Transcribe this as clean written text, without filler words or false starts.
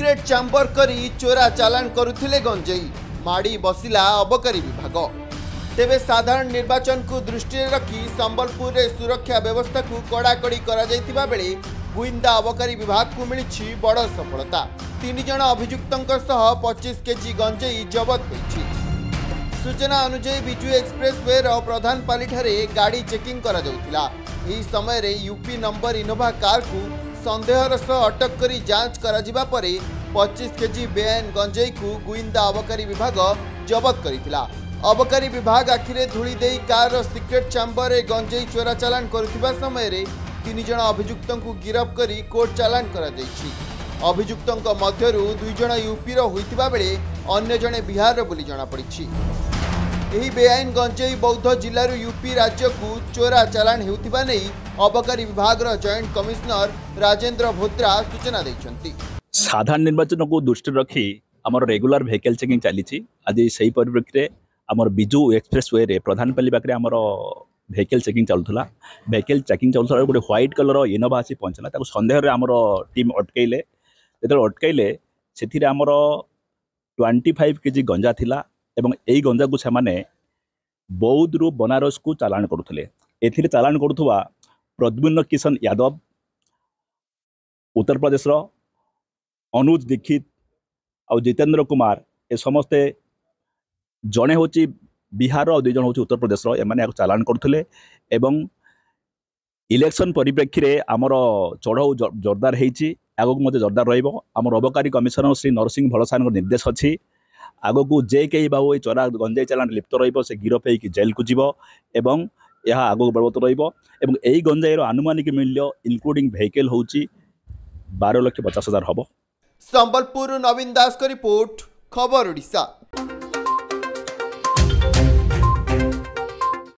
Secrete chamber करी चोरा चालान करुथिले गंजेई माड़ी बसिला अबकारी विभाग। तेबे साधारण निर्वाचन को दृष्टि रखी संबलपुर रे सुरक्षा व्यवस्था को कड़ाकड़ी करा जायतिबा बेले गुइंदा अबकारी विभाग को मिली बड़ सफलता। 3 जन अभियुक्तों सह 25 केजी गंजेई जबत होइछि। सूचना अनुसार बिजू एक्सप्रेसवे प्रधानपाली ठारे गाड़ी चेकिंग करा जाउथिला। एही समय रे यूपी नंबर इनोवा कार को संदेहर सह अटक करी जांच करा जिबा परे 25 केजी बेआईन गंजेई को गुइंदा अबकारी विभाग जबत करिथिला। अबकारी विभाग आखिरे धूली देई कार सिक्रेट चैम्बर रे गंजेई चोरा चालान करुथिबा समय रे 3 जन अभियुक्तों को गिरफ करी कोर्ट चालान करा जायछि। अभियुक्तों मध्यरु 2 जन यूपी रो होइतिबा बेले अन्य जने बिहार रो बोली जणा पड़िछि। एही बेआईन गंजेई बौद्ध जिल्लारू यूपी राज्य को चोरा चालान हेउतिबा नै अबकारी विभाग रो जॉइंट कमिश्नर राजेंद्र भोत्रा सूचना दैछन्ति। साधारण निर्वाचन को दृष्टि रखी आमर रेगुलर वेहिकल चेकिंग चली। आज सही परिप्रेक्षी आमर बिजू एक्सप्रेसवे रे प्रधानपाली पाखे आमर वेहिकल चेकिंग चलुला। वेहिकल चेकिंग चलुला गोटे व्हाइट कलर इनोवा आसी पहुँचला। ताको संदेह आमर टीम अटकैले। जो अटकैले से आमर 25 केजी गंजा थिला एवं यही गंजा को सेमाने बौद्ध रु बनारस को चालान करुले। एथिरे चालान करुवा प्रद्युम्न किशन यादव, उत्तर प्रदेश अनुज दीक्षित और जितेंद्र कुमार, ए समस्ते जड़े हूँ बिहार और 2 जन हूँ उत्तर प्रदेश एमाने चालान करुले। एवं इलेक्शन परिप्रेक्षी रे आमर चढ़ाऊ जोरदार होती आगक मत जोरदार रमर अबकारी कमिशनर श्री नरसिंह भलसान निर्देश अच्छी आगक जे कई बाबू ये चोरा गंजेई चालान लिप्त रे गिरफ होकर जेल को जीव एवं यह आगक बलवत रही गंजेईर आनुमानिक मूल्य इनक्लूडिंग वेहिकल हूँ 12,50,000 हम। संबलपुर नवीन दास का रिपोर्ट, खबर ओडिशा।